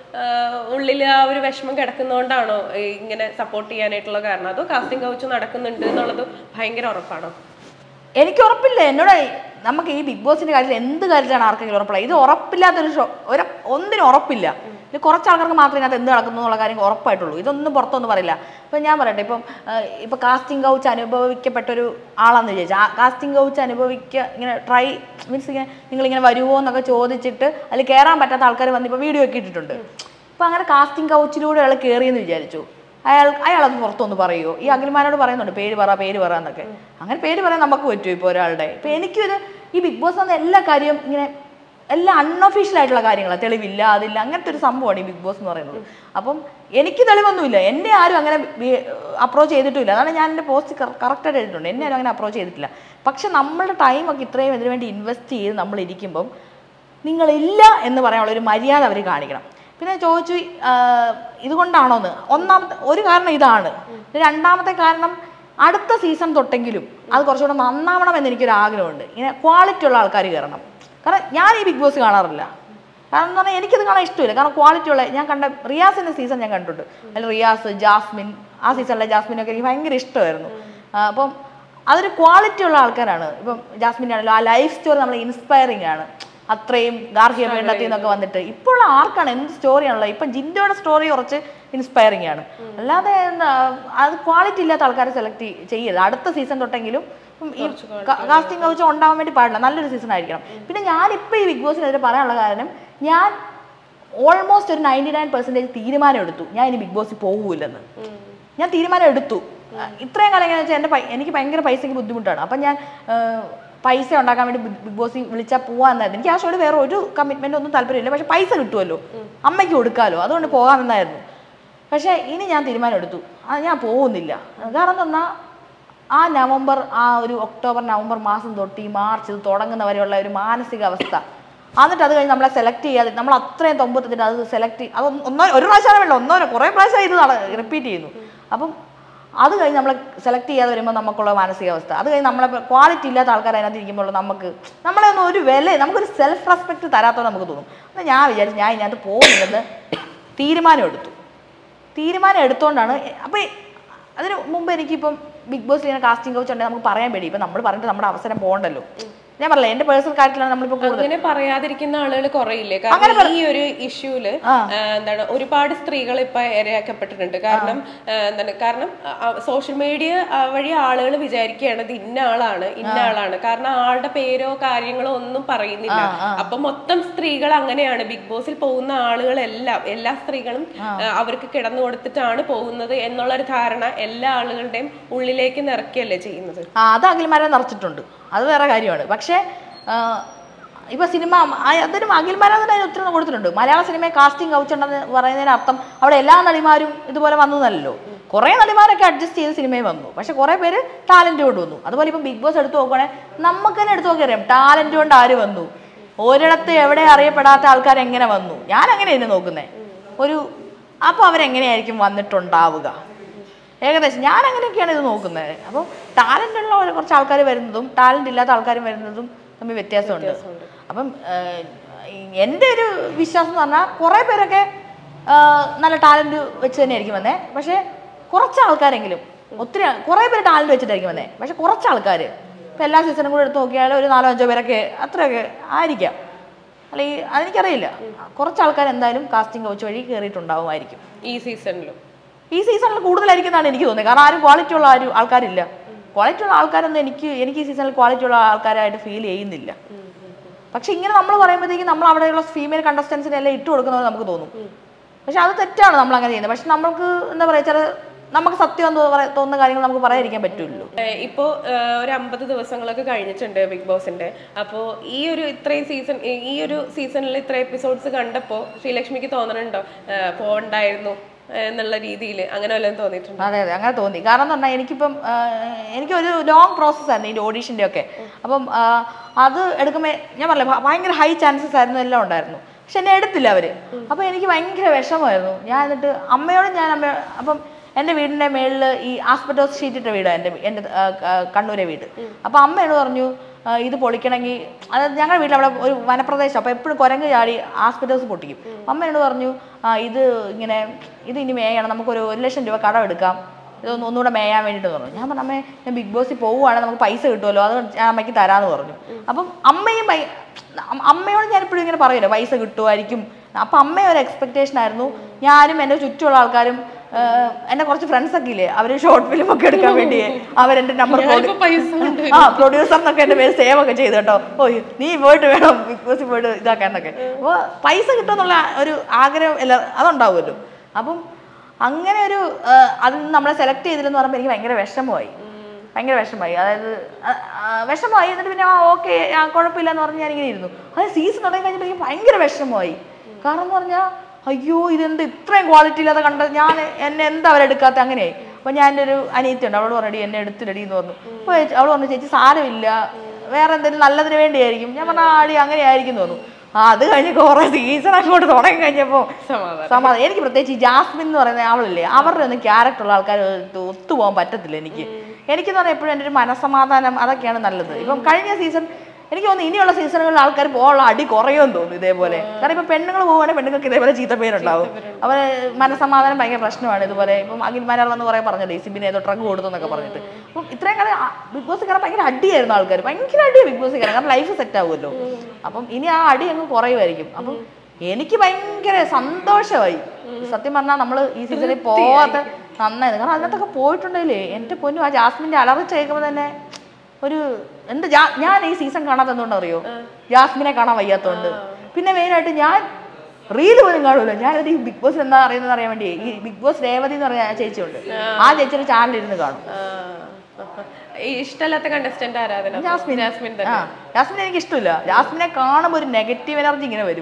ഉള്ളിൽ ആ ഒരു വിഷമം കിടക്കുന്നതുകൊണ്ടാണോ ഇങ്ങനെ സപ്പോർട്ട് ചെയ്യാനായിട്ടുള്ള കാരണം, അതോ കാസ്റ്റിംഗ് കൗച്ച് നടക്കുന്നുണ്ട് എന്നുള്ളത് ഭയങ്കര ഉറപ്പാണോ? എനിക്ക് ഉറപ്പില്ല. എന്നോട് നമുക്ക് ഈ ബിഗ് ബോസിന്റെ കാര്യത്തിൽ എന്ത് കാര്യത്തിലാണ് ആർക്കെങ്കിലും ഉറപ്പില്ല. ഇത് ഉറപ്പില്ലാത്തൊരു ഷോ, ഒന്നിനും ഉറപ്പില്ല. ഇത് കുറച്ച് ആൾക്കാർക്ക് മാത്രമേ ഇതിനകത്ത് എന്ത് നടക്കുന്നു എന്നുള്ള കാര്യം ഉറപ്പായിട്ടുള്ളൂ. ഇതൊന്നും പുറത്തൊന്നും പറയില്ല. ഇപ്പം ഞാൻ പറയട്ടെ, ഇപ്പം കാസ്റ്റിംഗ് കൗച്ച് അനുഭവിക്കപ്പെട്ടൊരു ആളാന്ന് വിചാരിച്ചാൽ, ആ കാസ്റ്റിംഗ് കൗച്ച് ഇങ്ങനെ മീൻസ് ഇങ്ങനെ നിങ്ങളിങ്ങനെ വരുമോ എന്നൊക്കെ ചോദിച്ചിട്ട് അതിൽ കയറാൻ പറ്റാത്ത ആൾക്കാർ വന്ന് ഇപ്പോൾ വീഡിയോ ഒക്കെ ഇട്ടിട്ടുണ്ട്. അപ്പം അങ്ങനെ കാസ്റ്റിംഗ് കൗച്ചിലൂടെ അയാൾ കയറിയെന്ന് വിചാരിച്ചു, അയാളത് പുറത്തൊന്ന് പറയുമോ? ഈ അഖിൽമാരോട് പറയുന്നുണ്ട് പേര് പറ എന്നൊക്കെ. അങ്ങനെ പേര് പറയാൻ നമുക്ക് പറ്റുമോ ഇപ്പോൾ ഒരാളുടെ? ഇപ്പം എനിക്കിത് ഈ ബിഗ് ബോസ് എന്ന എല്ലാ കാര്യവും ഇങ്ങനെ എല്ലാം അൺഒഫീഷ്യൽ ആയിട്ടുള്ള കാര്യങ്ങളാണ്, തെളിവില്ല അതില്ല, അങ്ങനത്തെ ഒരു സംഭവമാണ് ഈ ബിഗ് ബോസ് എന്ന് പറയുന്നത്. അപ്പം എനിക്ക് തെളിവൊന്നുമില്ല, എന്നെ ആരും അങ്ങനെ അപ്രോച്ച് ചെയ്തിട്ടുമില്ല. അതാണ് ഞാൻ എൻ്റെ പോസ്റ്റ് കറക്റ്റായിട്ട് എഴുതിയിട്ടുണ്ട്, എന്നെ ആരും അങ്ങനെ അപ്രോച്ച് ചെയ്തിട്ടില്ല. പക്ഷെ നമ്മളുടെ ടൈമൊക്കെ ഇത്രയും ഇതിനു വേണ്ടി ഇൻവെസ്റ്റ് ചെയ്ത് നമ്മളിരിക്കുമ്പം നിങ്ങളില്ല എന്ന് പറയാനുള്ളൊരു മര്യാദ അവർ കാണിക്കണം. പിന്നെ ചോദിച്ചു ഇതുകൊണ്ടാണോന്ന്. ഒന്നാമത്തെ ഒരു കാരണം ഇതാണ്. രണ്ടാമത്തെ കാരണം അടുത്ത സീസൺ തൊട്ടെങ്കിലും അത് കുറച്ചുകൂടെ നന്നാവണം എന്ന് എനിക്കൊരു ആഗ്രഹമുണ്ട്. ഇങ്ങനെ ക്വാളിറ്റി ഉള്ള ആൾക്കാർ കയറണം. കാരണം ഞാൻ ഈ ബിഗ് ബോസ് കാണാറില്ല. കാരണം എന്ന് പറഞ്ഞാൽ എനിക്കത് കാണാൻ ഇഷ്ടമില്ല. കാരണം ക്വാളിറ്റി ഉള്ള, ഞാൻ കണ്ട റിയാസിൻ്റെ സീസൺ ഞാൻ കണ്ടിട്ടുണ്ട്. അതിൽ റിയാസ്, ജാസ്മിൻ, ആ സീസണിലെ ജാസ്മിനൊക്കെ എനിക്ക് ഭയങ്കര ഇഷ്ടമായിരുന്നു. അപ്പം അതൊരു ക്വാളിറ്റി ഉള്ള ആൾക്കാരാണ്. ഇപ്പം ജാസ്മിൻ ആണല്ലോ, ആ ലൈഫ് സ്റ്റോറി നമ്മൾ ഇൻസ്പയറിംഗ് ആണ്. അത്രയും ഗാർഹിക പീഡനത്തിൽ നിന്നൊക്കെ വന്നിട്ട് ഇപ്പോൾ ആർക്കാണ് എന്ത് സ്റ്റോറിയാണുള്ളത്? ഇപ്പം ജിൻഡോയുടെ സ്റ്റോറി കുറച്ച് ഇൻസ്പയറിംഗ് ആണ്. അല്ലാതെ അത് ക്വാളിറ്റി ഇല്ലാത്ത ആൾക്കാരെ സെലക്ട് ചെയ്യരുത്. അടുത്ത സീസൺ തൊട്ടെങ്കിലും ഈ കാസ്റ്റിംഗ് കൗച്ച് ഉണ്ടാവാൻ വേണ്ടി പാടില്ല, നല്ലൊരു സീസൺ ആയിരിക്കണം. പിന്നെ ഞാനിപ്പോൾ ഈ ബിഗ് ബോസിനെതിരെ പറയാനുള്ള കാരണം, ഞാൻ ഓൾമോസ്റ്റ് ഒരു 99% തീരുമാനം എടുത്തു, ഞാൻ ഇനി ബിഗ് ബോസിൽ പോകൂലെന്ന്. ഞാൻ തീരുമാനം എടുത്തു. ഇത്രയും കാലം എങ്ങനെയാണെന്ന് വെച്ചാൽ എനിക്ക് ഭയങ്കര പൈസയ്ക്ക് ബുദ്ധിമുട്ടാണ്. അപ്പം ഞാൻ പൈസ ഉണ്ടാക്കാൻ വേണ്ടി ബിഗ് ബോസിൽ വിളിച്ചാൽ പോകാമെന്നായിരുന്നു. എനിക്ക് ആ ഷോയിൽ വേറെ ഒരു കമ്മിറ്റ്മെൻ്റ് ഒന്നും താല്പര്യമില്ല. പക്ഷെ പൈസ കിട്ടുമല്ലോ, അമ്മയ്ക്ക് കൊടുക്കാമല്ലോ, അതുകൊണ്ട് പോകാമെന്നായിരുന്നു. പക്ഷേ ഇനി ഞാൻ തീരുമാനം എടുത്തു, ഞാൻ പോകുന്നില്ല. കാരണം എന്ന് പറഞ്ഞാൽ ആ ഒരു ഒക്ടോബർ നവംബർ മാസം തൊട്ട് ഈ മാർച്ച് ഇത് തുടങ്ങുന്നവരെയുള്ള ഒരു മാനസികാവസ്ഥ, എന്നിട്ട് അത് കഴിഞ്ഞ് നമ്മളെ സെലക്ട് ചെയ്യാതെ നമ്മൾ അത്രയും തൊമ്പത്തിട്ട് അത് സെലക്ട് ഒരു പ്രാവശ്യമാണ് വേണ്ട, കുറേ പ്രാവശ്യം ഇത് റിപ്പീറ്റ് ചെയ്യുന്നു. അപ്പം അത് കഴിഞ്ഞ് നമ്മളെ സെലക്ട് ചെയ്യാതെ വരുമ്പോൾ നമുക്കുള്ള മാനസികാവസ്ഥ, അത് കഴിഞ്ഞ് നമ്മളെ ക്വാളിറ്റി ഇല്ലാത്ത ആൾക്കാർ അതിനകത്ത് ഇരിക്കുമ്പോൾ നമ്മളെ ഒന്നും ഒരു വില, നമുക്കൊരു സെൽഫ് റെസ്പെക്ട് തരാത്തോ നമുക്ക് തോന്നും. എന്നാൽ ഞാൻ വിചാരിച്ചു ഞാൻ ഇതിനകത്ത് പോകുന്നില്ലെന്ന് തീരുമാനം എടുത്തുകൊണ്ടാണ്. അപ്പം അതിന് മുമ്പ് എനിക്കിപ്പം ബിഗ് ബോസിൽ ഇങ്ങനെ കാസ്റ്റിംഗ് കൗച്ച് ഉണ്ടെങ്കിൽ നമുക്ക് പറയാൻ പേടി. ഇപ്പം നമ്മൾ പറഞ്ഞിട്ട് നമ്മുടെ അവസരം പോകണ്ടല്ലോ. ഞാൻ പറഞ്ഞില്ല, എന്റെ പേഴ്സണൽ കാര്യത്തിലാണ് നമ്മളിപ്പോ അങ്ങനെ പറയാതിരിക്കുന്ന ആളുകൾ കുറയില്ലേ? കാരണം ഈ ഒരു ഇഷ്യൂല് എന്താണ് ഒരുപാട് സ്ത്രീകൾ ഇപ്പൊ ഇരയാക്കപ്പെട്ടിട്ടുണ്ട്. കാരണം സോഷ്യൽ മീഡിയ വഴി ആളുകൾ വിചാരിക്കുകയാണ് ഇത് ഇന്ന ആളാണ്. കാരണം ആളുടെ പേരോ കാര്യങ്ങളോ ഒന്നും പറയുന്നില്ല. അപ്പൊ മൊത്തം സ്ത്രീകൾ അങ്ങനെയാണ്. ബിഗ് ബോസിൽ പോകുന്ന ആളുകളെല്ലാം, എല്ലാ സ്ത്രീകളും അവർക്ക് കിടന്നു കൊടുത്തിട്ടാണ് പോകുന്നത് എന്നുള്ളൊരു ധാരണ എല്ലാ ആളുകളുടെയും ഉള്ളിലേക്ക് നിറയ്ക്കല്ലേ ചെയ്യുന്നത്. അത് അഖിൽമാരെ നിറച്ചിട്ടുണ്ട്, അത് വേറെ കാര്യമാണ്. പക്ഷേ ഇപ്പൊ സിനിമ അതിനും അഖിൽമാരാൻ തന്നെ ഉത്തരം കൊടുത്തിട്ടുണ്ട്. മലയാള സിനിമയെ കാസ്റ്റിംഗ് കൗച്ചുണ്ടെന്ന് പറയുന്നതിന് അർത്ഥം അവിടെ എല്ലാ നടിമാരും ഇതുപോലെ വന്നതല്ലോ. കുറേ നടിമാരൊക്കെ അഡ്ജസ്റ്റ് ചെയ്ത് സിനിമയിൽ വന്നു, പക്ഷെ കുറേ പേര് ടാലന്റ് കൊണ്ട് വന്നു. അതുപോലെ ഇപ്പം ബിഗ് ബോസ് എടുത്ത് നോക്കുകയാണെങ്കിൽ നമുക്ക് തന്നെ എടുത്ത് നോക്കിയറിയാം ടാലന്റ് കൊണ്ട് ആര് വന്നു, ഒരിടത്ത് എവിടെ അറിയപ്പെടാത്ത ആൾക്കാർ എങ്ങനെ വന്നു. ഞാൻ അങ്ങനെയാണ് നോക്കുന്നത്. അപ്പോൾ അവരെങ്ങനെയായിരിക്കും വന്നിട്ടുണ്ടാവുക ഏകദേശം, ഞാൻ അങ്ങനെയൊക്കെയാണ് ഇത് നോക്കുന്നത്. അപ്പം ടാലൻ്റ് ഉള്ള കുറച്ച് ആൾക്കാർ വരുന്നതും ടാലൻ്റ് ഇല്ലാത്ത ആൾക്കാരും വരുന്നതും തമ്മിൽ വ്യത്യാസമുണ്ട്. അപ്പം എൻ്റെ ഒരു വിശ്വാസം എന്ന് പറഞ്ഞാൽ കുറേ പേരൊക്കെ നല്ല ടാലൻറ്റ് വെച്ച് തന്നെയായിരിക്കും വന്നേ. പക്ഷേ കുറച്ച് ആൾക്കാരെങ്കിലും, കുറേ പേര് ടാലൻറ്റ് വെച്ചിട്ടായിരിക്കും വന്നേ. പക്ഷെ കുറച്ച് ആൾക്കാർ ഇപ്പം എല്ലാ സീസണും കൂടെ എടുത്ത് നോക്കിയാൽ ഒരു 4-5 പേരൊക്കെ അത്രയൊക്കെ ആയിരിക്കാം, അല്ലെങ്കിൽ അതെനിക്കറിയില്ല. കുറച്ച് ആൾക്കാർ എന്തായാലും കാസ്റ്റിംഗ് കൗച്ച് വഴി കയറിയിട്ടുണ്ടാവുമായിരിക്കും ഈ സീസണിൽ കൂടുതലായിരിക്കുന്നതാണ് എനിക്ക് തോന്നുന്നത്. കാരണം ആരും ക്വാളിറ്റി ഉള്ള ആൾക്കാരില്ല. ക്വാളിറ്റി ഉള്ള ആൾക്കാരൊന്നും എനിക്ക് ഈ സീസണിൽ ക്വാളിറ്റി ഉള്ള ആൾക്കാരായിട്ട് ഫീൽ ചെയ്യുന്നില്ല. പക്ഷെ ഇങ്ങനെ നമ്മൾ പറയുമ്പോഴത്തേക്കും നമ്മൾ അവിടെയുള്ള ഫീമെയിൽ കണ്ടസ്റ്റൻസിനെ എല്ലാം ഇട്ട് കൊടുക്കുന്നത് നമുക്ക് തോന്നും. പക്ഷെ അത് തെറ്റാണ് നമ്മൾ അങ്ങനെ ചെയ്യുന്നത്. പക്ഷെ നമുക്ക് എന്താ പറയുക, നമുക്ക് സത്യം തോന്നുന്ന കാര്യങ്ങൾ നമുക്ക് പറയാതിരിക്കാൻ പറ്റുമല്ലോ. ഇപ്പോ ഒരു 50 ദിവസങ്ങളൊക്കെ കഴിഞ്ഞിട്ടുണ്ട് ബിഗ് ബോസിന്റെ. അപ്പോൾ ഈ ഒരു സീസണിൽ ഇത്ര എപ്പിസോഡ്സ് കണ്ടപ്പോൾ ശ്രീലക്ഷ്മിക്ക് തോന്നണുണ്ടോ പോകണ്ടായിരുന്നു എന്നുള്ള രീതിയിൽ അങ്ങനെ വല്ലതും തോന്നിയിട്ടുണ്ട്? അതെ, അങ്ങനെ തോന്നി. കാരണം എന്ന് പറഞ്ഞാൽ എനിക്കൊരു ലോങ് പ്രോസസ്സായിരുന്നു ഇതിൻ്റെ ഓഡീഷൻ്റെ ഒക്കെ. അപ്പം അത് എടുക്കുമ്പോൾ ഞാൻ പറഞ്ഞില്ല ഭയങ്കര ഹൈ ചാൻസസ് ആയിരുന്നു, എല്ലാം ഉണ്ടായിരുന്നു. പക്ഷെ എന്നെ എടുത്തില്ല അവർ. അപ്പോൾ എനിക്ക് ഭയങ്കര വിഷമമായിരുന്നു. ഞാൻ എന്നിട്ട് അപ്പം എൻ്റെ വീടിൻ്റെ മേളിൽ ഈ ആസ്പെറ്റോസ് ഷീറ്റിട്ട വീടാണ് എൻ്റെ കണ്ണൂരെ വീട്. അപ്പോൾ അമ്മയോട് പറഞ്ഞു ഇത് പൊളിക്കണമെങ്കിൽ അതായത് ഞങ്ങളുടെ വീട്ടിൽ അവിടെ ഒരു വനപ്രദേശം, അപ്പോൾ എപ്പോഴും കുരങ്ങ് ചാടി ആസ്പെറ്റോസ് പൊട്ടിക്കും. അമ്മ എന്നോട് പറഞ്ഞു ഇത് ഇങ്ങനെ ഇനി മേയണം, നമുക്കൊരു 1 ലക്ഷം രൂപ കടം എടുക്കാം, ഇതൊന്ന് ഒന്നുകൂടെ മേയാൻ വേണ്ടിയിട്ട് പറഞ്ഞു. ഞാൻ പറഞ്ഞു അമ്മേ ഞാൻ ബിഗ് ബോസിൽ പോവുകയാണെങ്കിൽ നമുക്ക് പൈസ കിട്ടുമല്ലോ, അത് ഞാൻ അമ്മയ്ക്ക് തരാമെന്ന് പറഞ്ഞു. അപ്പം അമ്മയോട് ഞാനിപ്പോഴും ഇങ്ങനെ പറയുമല്ലോ പൈസ കിട്ടുമായിരിക്കും. അപ്പം അമ്മയൊരു എക്സ്പെക്റ്റേഷൻ ആയിരുന്നു. ഞാനും എൻ്റെ ചുറ്റുമുള്ള ആൾക്കാരും എൻ്റെ കുറച്ച് ഫ്രണ്ട്സൊക്കെ ഇല്ലേ, അവർ ഷോർട്ട് ഫിലിം ഒക്കെ എടുക്കാൻ വേണ്ടി അവരെൻ്റെ നമ്പർ പ്രൊഡ്യൂസർ എന്നൊക്കെ എൻ്റെ പേര് സേവ് ഒക്കെ ചെയ്തു കേട്ടോ. ഓ നീ പോയിട്ട് വേണം ബിഗ് ബോസിൽ പോയിട്ട് ഇതാക്കാനൊക്കെ. അപ്പോൾ പൈസ കിട്ടുമെന്നുള്ള ഒരു ആഗ്രഹം അതുണ്ടാവുമല്ലോ. അപ്പം അങ്ങനെ ഒരു അതിൽ നിന്ന് നമ്മളെ സെലക്ട് ചെയ്തില്ലെന്ന് പറയുമ്പോൾ എനിക്ക് ഭയങ്കര വിഷമമായി. അതായത് വിഷമമായി. എന്നിട്ട് പിന്നെ ഓക്കെ കുഴപ്പമില്ല എന്ന് പറഞ്ഞ് ഞാനിങ്ങനെ ഇരുന്നു. അതായത് സീസൺ തുടങ്ങി കഴിഞ്ഞപ്പോൾ എനിക്ക് ഭയങ്കര വിഷമമായി. കാരണം എന്ന് പറഞ്ഞാൽ അയ്യോ ഇതെന്ത് ഇത്രയും ക്വാളിറ്റി ഇല്ലാതെ കണ്ടത്, എന്നെ എന്താ അവരെടുക്കാത്ത അങ്ങനെയായി. അപ്പോൾ ഞാൻ എൻ്റെ ഒരു അനിയത്തിയുണ്ട്, അവളോട് പറഞ്ഞടി എന്നെ എടുത്തിടടി എന്ന് പറഞ്ഞു. അപ്പോൾ അവൾ പറഞ്ഞു ചേച്ചി സാരമില്ല, വേറെ എന്തെങ്കിലും നല്ലതിന് വേണ്ടിയായിരിക്കും. ഞാൻ പറഞ്ഞാൽ ആടി അങ്ങനെ ആയിരിക്കും എന്ന് തോന്നുന്നു. അത് കഴിഞ്ഞ് കുറേ സീസൺ അങ്ങോട്ട് തുടങ്ങി കഴിഞ്ഞപ്പോൾ സമാധാനം. എനിക്ക് പ്രത്യേകിച്ച് ഈ ജാസ്മിൻ എന്ന് പറയുന്ന ആളില്ലേ, അവരുടെ ഒന്നും ക്യാരക്ടറുള്ള ആൾക്കാർ ഒത്തുപോകാൻ പറ്റത്തില്ല എനിക്കെന്ന് പറഞ്ഞാൽ എപ്പോഴും എൻ്റെ ഒരു മനസ്സമാധാനം അതൊക്കെയാണ് നല്ലത്. ഇപ്പം കഴിഞ്ഞ സീസൺ എനിക്ക് തോന്നുന്നു ഇനിയുള്ള സീസണുകളിൽ ആൾക്കാർ പോകാനുള്ള അടി കുറയുമെന്ന് തോന്നുന്നു ഇതേപോലെ. കാരണം ഇപ്പം പെണ്ണുങ്ങൾ പോകുവാണെങ്കിൽ പെണ്ണുങ്ങൾക്ക് ഇതേപോലെ ചീത്തപ്പേരുണ്ടാവും. അവർ മനസ്സമാധാനം ഭയങ്കര പ്രശ്നമാണ്. ഇതുപോലെ ഇപ്പം അഖിൽമാരാർ വന്ന് കുറേ പറഞ്ഞല്ലോ ഈ സിബിനെ ഏതോ ഡ്രഗ് കൊടുത്തു എന്നൊക്കെ പറഞ്ഞിട്ട്. അപ്പം ഇത്രയും കാലം ബിഗ് ബോസ് കയറാൻ ഭയങ്കര അടിയായിരുന്നു ആൾക്കാർ, ഭയങ്കര അടിയാണ് ബിഗ് ബോസ് കയറാൻ, കാരണം ലൈഫ് സെറ്റ് ആവുമല്ലോ. അപ്പം ഇനി ആ അടി അങ്ങ് കുറയുമായിരിക്കും. അപ്പം എനിക്ക് ഭയങ്കര സന്തോഷമായി സത്യം പറഞ്ഞാൽ. നമ്മൾ ഈ സീസണിൽ പോവാത്ത നന്നായിരുന്നു. കാരണം അതിനകത്തൊക്കെ പോയിട്ടുണ്ടെങ്കിലേ എൻ്റെ പൊന്നു ആ ജാസ്മിൻ്റെ അലറിച്ച് കേൾക്കുമ്പോൾ തന്നെ ഒരു എന്ത് ഞാൻ ഈ സീസൺ കാണാത്ത എന്തുകൊണ്ടറിയോ, ജാസ്മിനെ കാണാൻ വയ്യാത്തതുകൊണ്ട്. പിന്നെ മെയിനായിട്ട് ഞാൻ റീല് പോലും കാണുമല്ലോ. ഞാനത് ഈ ബിഗ് ബോസ് എന്താ അറിയുന്നത് അറിയാൻ വേണ്ടി ഈ ബിഗ് ബോസ് രേവതി എന്ന് പറഞ്ഞ ചേച്ചിയുണ്ട്, ആ ചേച്ചിയുടെ ചാനലിരുന്ന് കാണും. ഇഷ്ടമല്ലാത്ത കണ്ടസ്റ്റന്റ് ആരാധന ജാസ്മിൻ എനിക്ക് ഇഷ്ടമില്ല. ജാസ്മിനെ കാണുമ്പോൾ ഒരു നെഗറ്റീവ് എനർജി ഇങ്ങനെ വരും.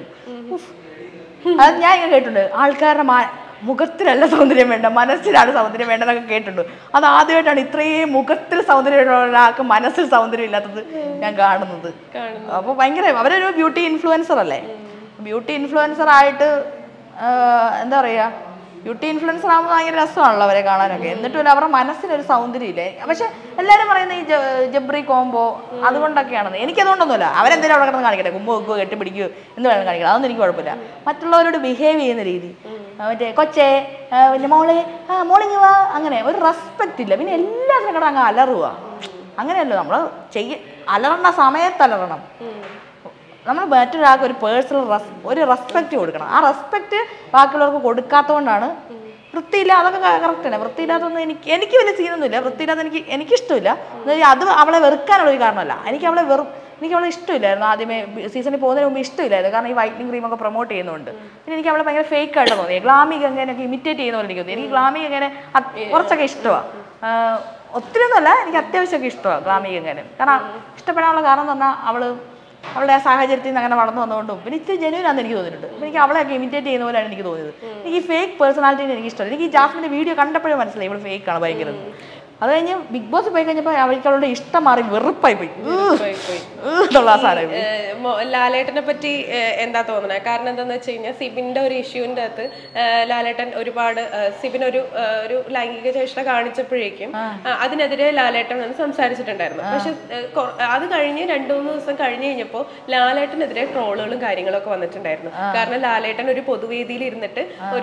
അത് ഞാൻ ഇങ്ങനെ കേട്ടിട്ടുണ്ട്, ആൾക്കാരുടെ മുഖത്തിലല്ല സൗന്ദര്യം വേണ്ട, മനസ്സിലാണ് സൗന്ദര്യം വേണ്ടെന്നൊക്കെ കേട്ടിട്ടുണ്ട്. അത് ആദ്യമായിട്ടാണ് ഇത്രയും മുഖത്തിൽ സൗന്ദര്യമുള്ള ഒരാൾക്ക് മനസ്സിൽ സൗന്ദര്യം ഇല്ലാത്തത് ഞാൻ കാണുന്നത്. അപ്പോൾ ഭയങ്കര അവരൊരു ബ്യൂട്ടി ഇൻഫ്ലുവൻസർ അല്ലേ. ബ്യൂട്ടി ഇൻഫ്ലുവൻസർ ആയിട്ട് എന്താ പറയുക, ബ്യൂട്ടി ഇൻഫ്ലുവൻസർ ആകുമ്പോൾ ഭയങ്കര രസമാണല്ലോ അവരെ കാണാനൊക്കെ. എന്നിട്ടും അവരുടെ മനസ്സിനൊരു സൗന്ദര്യം ഇല്ലേ. പക്ഷെ എല്ലാവരും പറയുന്ന ഈ ജബ്രി കോംബോ അതുകൊണ്ടൊക്കെയാണെന്ന്. എനിക്കതുകൊണ്ടൊന്നുമില്ല. അവരെന്തെങ്കിലും അവിടെ കിടന്ന് കാണിക്കട്ടെ, കുമ്പ് വെക്കുകയോ കെട്ടിപ്പിടിക്കുകയോ എന്ത് വേണം കാണിക്കണം, അതൊന്നും എനിക്ക് കുഴപ്പമില്ല. മറ്റുള്ളവരോട് ബിഹേവ് ചെയ്യുന്ന രീതി, മറ്റേ കൊച്ചേ പിന്നെ മോളിങ് വാ, അങ്ങനെ ഒരു റെസ്പെക്റ്റ് ഇല്ല. പിന്നെ എല്ലാത്തിനും കൂടെ അങ്ങ് അലറുക. അങ്ങനെയല്ലോ നമ്മൾ അലറേണ്ട സമയത്ത് അലറണം. നമ്മൾ മറ്റൊരാൾക്ക് ഒരു പേഴ്സണൽ ഒരു റെസ്പെക്റ്റ് കൊടുക്കണം. ആ റെസ്പെക്റ്റ് ബാക്കിയുള്ളവർക്ക് കൊടുക്കാത്തതുകൊണ്ടാണ് വൃത്തിയില്ല. അതൊക്കെ കറക്റ്റാണ്. വൃത്തിയില്ലാത്തൊന്നും എനിക്ക് വലിയ സീനൊന്നുമില്ല. വൃത്തിയില്ലാത്ത എനിക്കിഷ്ടമില്ല. അത് അവളെ വെറുക്കാനുള്ളൊരു കാരണമല്ല. എനിക്ക് അവളെ ഇഷ്ടമില്ലായിരുന്നു. ആദ്യമേ സീസണിൽ പോകുന്നതിന് മുമ്പ് ഇഷ്ടമില്ലായിരുന്നു. കാരണം ഈ വൈറ്റനിങ് ക്രീമൊക്കെ പ്രൊമോട്ട് ചെയ്യുന്നുണ്ട്. പിന്നെ എനിക്ക് അവളെ ഭയങ്കര ഫേക്ക് ആയിട്ട് തോന്നി. ഗ്ലാമി ഗംഗേനൊക്കെ ഇമിറ്റേറ്റ് ചെയ്യുന്ന പോലെ എനിക്ക് തോന്നി. എനിക്ക് ഗ്ലാമി ഗംഗേനെ കുറച്ചൊക്കെ ഇഷ്ടമാണ്. ഒത്തിരി ഒന്നുമല്ല, എനിക്ക് അത്യാവശ്യമൊക്കെ ഇഷ്ടമാണ് ഗ്ലാമി ഗംഗേനെ. കാരണം ഇഷ്ടപ്പെടാനുള്ള കാരണം എന്ന് പറഞ്ഞാൽ അവളുടെ ആ സാഹചര്യത്തിൽ നിന്ന് അങ്ങനെ വളർന്നു വന്നുകൊണ്ടും പിന്നെ ഇത്തിരി ജെന്യൂനാണെന്ന് എനിക്ക് തോന്നിയിട്ടുണ്ട്. എനിക്ക് അവളെയൊക്കെ ഇമിറ്റേറ്റ് ചെയ്യുന്ന പോലെയാണ് എനിക്ക് തോന്നിയത്. എനിക്ക് ഈ ഫേക്ക് പേഴ്സണാലിറ്റീനെ എനിക്ക് ഇഷ്ടമല്ല. എനിക്ക് ഈ ജാസ്മിൻ്റെ വീഡിയോ കണ്ടപ്പോഴേ മനസ്സിലായി ഇവൾ ഫേക്കാണ് ഭയങ്കര. അത് കഴിഞ്ഞ് ബിഗ് ബോസ് പോയി കഴിഞ്ഞപ്പോൾ അവൾക്ക് അവളുടെ ഇഷ്ടം മാറി വെറുപ്പായി പോയി എന്നുള്ള ആ സാധനം. ലാലേട്ടനെ പറ്റി എന്താ തോന്നുന്നത്? കാരണം എന്താന്ന് വെച്ച് കഴിഞ്ഞാൽ സിബിന്റെ ഒരു ഇഷ്യൂവിന്റെ അകത്ത് ലാലേട്ടൻ ഒരുപാട് സിബിനൊരു ഒരു ലൈംഗിക ചേഷ്ട കാണിച്ചപ്പോഴേക്കും അതിനെതിരെ ലാലേട്ടൻ വന്ന് സംസാരിച്ചിട്ടുണ്ടായിരുന്നു. പക്ഷെ അത് കഴിഞ്ഞ് 2-3 ദിവസം കഴിഞ്ഞ് കഴിഞ്ഞപ്പോൾ ലാലേട്ടനെതിരെ ട്രോളുകളും കാര്യങ്ങളൊക്കെ വന്നിട്ടുണ്ടായിരുന്നു. കാരണം ലാലേട്ടൻ ഒരു പൊതുവേദിയിൽ ഇരുന്നിട്ട്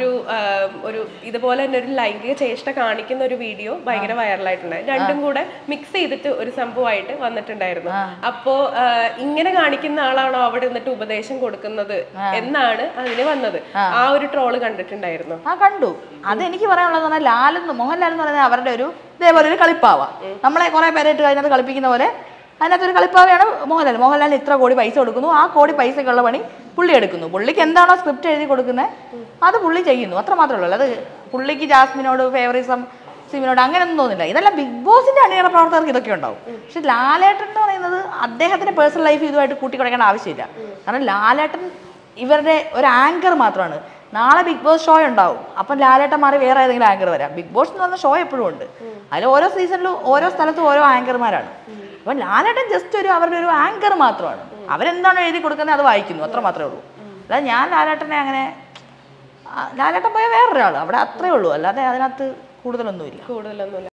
ഒരു ഇതുപോലെ തന്നെ ഒരു ലൈംഗിക ചേഷ്ട കാണിക്കുന്ന ഒരു വീഡിയോ ഭയങ്കര വൈറലായിട്ടുണ്ട്. രണ്ടും കൂടെ മിക്സ് ചെയ്തിട്ട് ഒരു സംഭവമായിട്ട് വന്നിട്ടുണ്ടായിരുന്നു. അപ്പോ ഇങ്ങനെ കാണിക്കുന്ന ആളാണോ അവിടെ നിന്നിട്ട് ഉപദേശം കൊടുക്കുന്നത് എന്നാണ് അതിന് വന്നത്. ആ ഒരു ട്രോള് കണ്ടിട്ടുണ്ടായിരുന്നു. കണ്ടു. അത് എനിക്ക് പറയാനുള്ളത് പറഞ്ഞാൽ മോഹൻലാൽ എന്ന് പറയുന്നത് അവരുടെ ഒരു ഇതേപോലെ ഒരു കളിപ്പാവ. നമ്മളെ കുറെ പേരായിട്ട് അതിനകത്ത് കളിപ്പിക്കുന്ന പോലെ അതിനകത്തൊരു കളിപ്പാവയാണ് മോഹൻലാൽ. മോഹൻലാലിന് ഇത്ര കോടി പൈസ കൊടുക്കുന്നു, ആ കോടി പൈസക്കുള്ള പണി പുള്ളി എടുക്കുന്നു. പുള്ളിക്ക് എന്താണോ സ്ക്രിപ്റ്റ് എഴുതി കൊടുക്കുന്നത് അത് പുള്ളി ചെയ്യുന്നു, അത്ര മാത്രമേ ഉള്ളൂ. അത് പുള്ളിക്ക് ജാസ്മിനോട് ഫേവറിസം സിമിനോട് അങ്ങനെയൊന്നും തോന്നില്ല. ഇതെല്ലാം ബിഗ് ബോസിന്റെ അണിയറ പ്രവർത്തകർക്ക് ഇതൊക്കെ ഉണ്ടാവും. പക്ഷെ ലാലേട്ടൻ എന്ന് പറയുന്നത് അദ്ദേഹത്തിന്റെ പേഴ്സണൽ ലൈഫ് ഇതുമായിട്ട് കൂട്ടിക്കുറയ്ക്കേണ്ട ആവശ്യമില്ല. കാരണം ലാലേട്ടൻ ഇവരുടെ ഒരു ആങ്കർ മാത്രമാണ്. നാളെ ബിഗ് ബോസ് ഷോ ഉണ്ടാവും, അപ്പം ലാലേട്ടൻ മാറി വേറെ ഏതെങ്കിലും ആങ്കർ വരാം. ബിഗ് ബോസ് എന്ന് പറഞ്ഞ ഷോ എപ്പോഴും ഉണ്ട്. അതിൽ ഓരോ സീസണിലും ഓരോ സ്ഥലത്തും ഓരോ ആങ്കർമാരാണ്. അപ്പം ലാലേട്ടൻ ജസ്റ്റ് അവരുടെ ഒരു ആങ്കർ മാത്രമാണ്. അവരെന്താണോ എഴുതി കൊടുക്കുന്നത് അത് വായിക്കുന്നു, അത്ര മാത്രമേ ഉള്ളൂ. അല്ലാതെ ഞാൻ ലാലേട്ടനെ അങ്ങനെ ലാലേട്ടൻ പോയ വേറൊരാൾ അവിടെ അത്രേ ഉള്ളൂ. അല്ലാതെ അതിനകത്ത് കൂടുതലൊന്നുമില്ല.